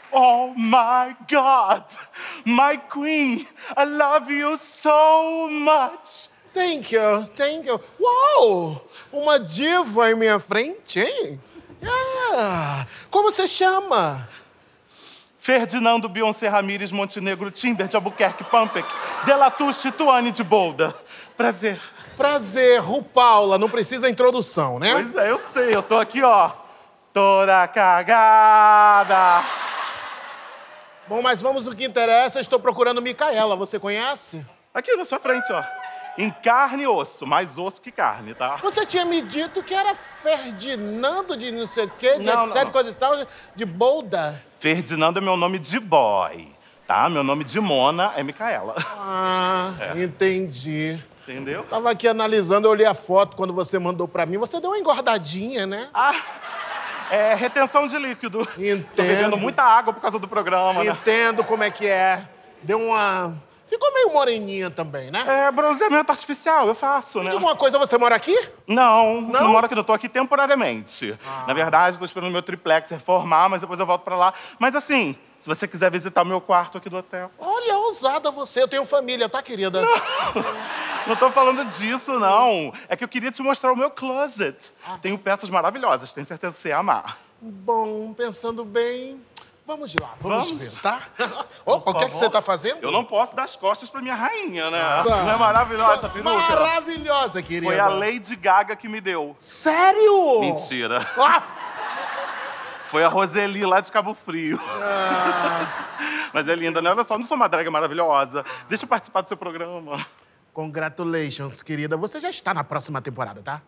Oh my God, my queen, I love you so much. Thank you, thank you. Uau! Uma diva em minha frente, hein? Ah, como você chama? Ferdinando Beyoncé Ramírez Montenegro Timber de Albuquerque Pampec, Delatuche Tuane de Bolda. Prazer. Prazer, Paula. Não precisa introdução, né? Pois é, eu sei. Eu tô aqui, ó, toda cagada. Bom, mas vamos ao que interessa. Estou procurando Micaela. Você conhece? Aqui na sua frente, ó. Em carne e osso. Mais osso que carne, tá? Você tinha me dito que era Ferdinando de não sei o quê, de Não, etc, não. coisa e tal, de Bolda. Ferdinando é meu nome de boy, tá? Meu nome de Mona é Micaela. Ah, entendi. Entendeu? Tava aqui analisando, eu olhei a foto quando você mandou pra mim. Você deu uma engordadinha, né? Ah, é retenção de líquido. Entendo. Tô bebendo muita água por causa do programa, né? Entendo como é que é. Deu uma... Ficou meio moreninha também, né? É bronzeamento artificial, eu faço, né? Diga uma coisa, você mora aqui? Não moro aqui, eu tô aqui temporariamente. Na verdade, tô esperando meu triplex reformar, mas depois eu volto pra lá. Mas assim, se você quiser visitar o meu quarto aqui do hotel. Olha, ousada você. Eu tenho família, tá, querida? Não tô falando disso, não. É que eu queria te mostrar o meu closet. Tenho peças maravilhosas, tenho certeza que você ia amar. Bom, pensando bem... Vamos de lá, vamos ver, tá? Por O que é que favor. você tá fazendo? Eu não posso dar as costas pra minha rainha, né? Não é maravilhosa essa peruca? Maravilhosa, querida. Foi a Lady Gaga que me deu. Sério? Mentira. Ah! Foi a Roseli lá de Cabo Frio. Mas é linda, né? Olha só, não sou uma drag maravilhosa. Deixa eu participar do seu programa. Congratulations, querida. Você já está na próxima temporada, tá?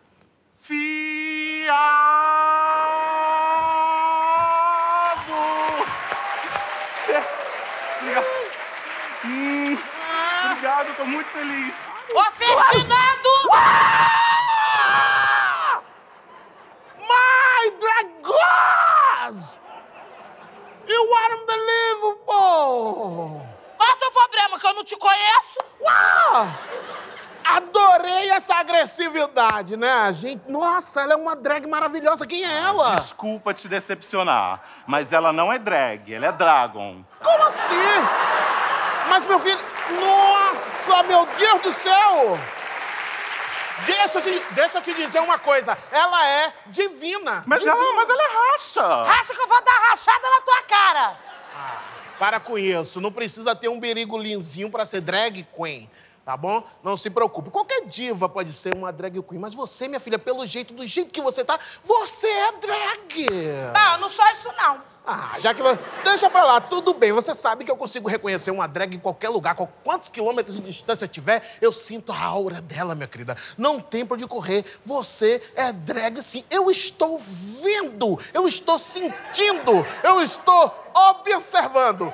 Obrigado. Obrigado, tô muito feliz. Ô, Ferdinando! My dragons! You are unbelievable! Qual é o teu problema, que eu não te conheço? Uau! Adorei essa agressividade, né, gente? Nossa, ela é uma drag maravilhosa. Quem é ela? Desculpa te decepcionar, mas ela não é drag, ela é dragon. Como assim? Mas, meu filho... Nossa, meu Deus do céu! Deixa eu te dizer uma coisa. Ela é divina. Mas ela é racha. Acha que eu vou dar rachada na tua cara? Para com isso. Não precisa ter um berigolinzinho pra ser drag queen, tá bom? Não se preocupe. Qualquer diva pode ser uma drag queen, mas você, minha filha, pelo jeito, do jeito que você tá, você é drag. Não, eu não sou isso, não. Ah, já que... Deixa pra lá, tudo bem. Você sabe que eu consigo reconhecer uma drag em qualquer lugar. Quantos quilômetros de distância tiver, eu sinto a aura dela, minha querida. Não tem pra onde correr. Você é drag, sim. Eu estou vendo, eu estou sentindo, eu estou observando.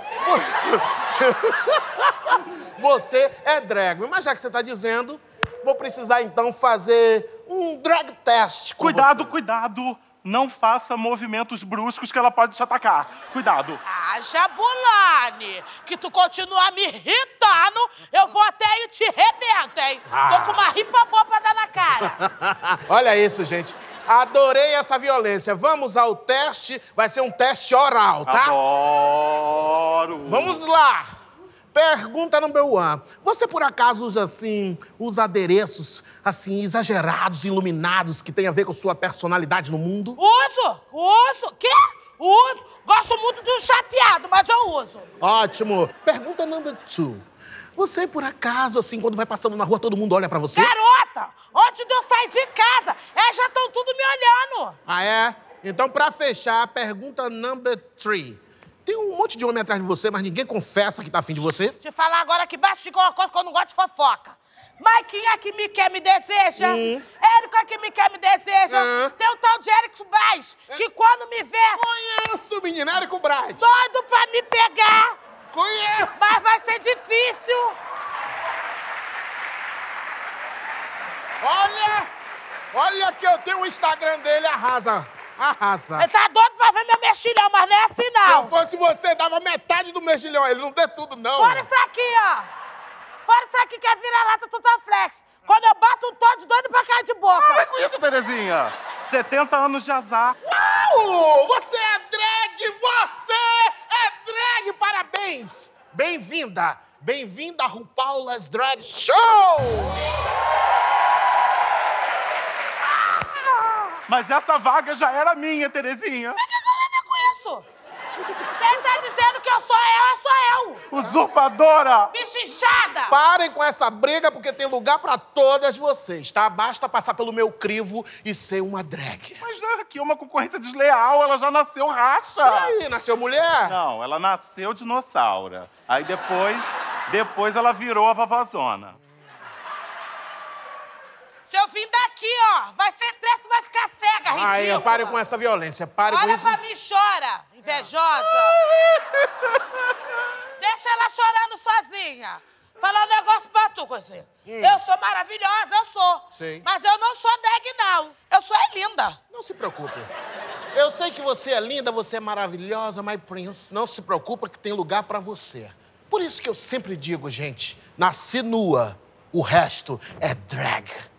Você é drag. Mas já que você tá dizendo, vou precisar, então, fazer um drag test com Cuidado, você. cuidado. Não faça movimentos bruscos que ela pode te atacar. Cuidado. Ah, Jabulani, que tu continua me irritando, eu vou até aí e te rebento, hein? Tô com uma ripa boa pra dar na cara. Olha isso, gente. Adorei essa violência. Vamos ao teste. Vai ser um teste oral, tá? Adoro. Vamos lá. Pergunta número 1. Você, por acaso, usa, assim, os adereços, assim, exagerados, iluminados, que tem a ver com sua personalidade no mundo? Uso. Quê? Uso. Gosto muito de um chateado, mas eu uso. Ótimo. Pergunta número 2. Você, por acaso, assim, quando vai passando na rua, todo mundo olha pra você? Garota, antes de eu sair de casa, já estão tudo me olhando. Ah, é? Então, pra fechar, pergunta number 3. Tem um monte de homem atrás de você, mas ninguém confessa que tá afim de você? Te falar agora que basta de uma coisa que eu não gosto de fofoca. Mas quem é que me quer, me deseja? Érico é que me quer, me deseja. Tem o tal de Érico Braz, que quando me vê... Conheço, menina, Érico Braz. Doido pra me pegar. Conheço. Mas vai ser difícil. Olha que eu tenho o Instagram dele, arrasa. Ele tá doido pra ver meu mexilhão, mas não é assim, Se não. eu fosse você, dava metade do mexilhão a ele, não dê tudo, não. Fora isso aqui, ó. Fora isso aqui que é vira-lata total flex. Quando eu bato um todo doido pra cair de boca. Para com isso, Terezinha. 70 anos de azar. Uau! Você é drag! Você é parabéns! Bem-vinda! Bem-vinda a RuPaul's Drag Show! Mas essa vaga já era minha, Terezinha. Mas o que eu vou ver com isso? Quem tá dizendo que eu sou eu. Usurpadora! Bicha inchada! Parem com essa briga, porque tem lugar pra todas vocês, tá? Basta passar pelo meu crivo e ser uma drag. Mas não, aqui é uma concorrência desleal, ela já nasceu racha. E aí, nasceu mulher? Não, ela nasceu dinossauro. Aí depois ela virou a vovózona. Se eu vim daqui, ó, vai ser treta, vai ficar cega, ridícula. Aí, pare com essa violência, pare com Olha isso. pra mim, chora, invejosa. Deixa ela chorando sozinha. Falar um negócio pra tu, coisinha. Eu sou maravilhosa, eu sou. Sim. Mas eu não sou drag, não. Eu sou linda. Não se preocupe. Eu sei que você é linda, você é maravilhosa, my prince. Não se preocupa que tem lugar pra você. Por isso que eu sempre digo, gente, nasci nua, o resto é drag.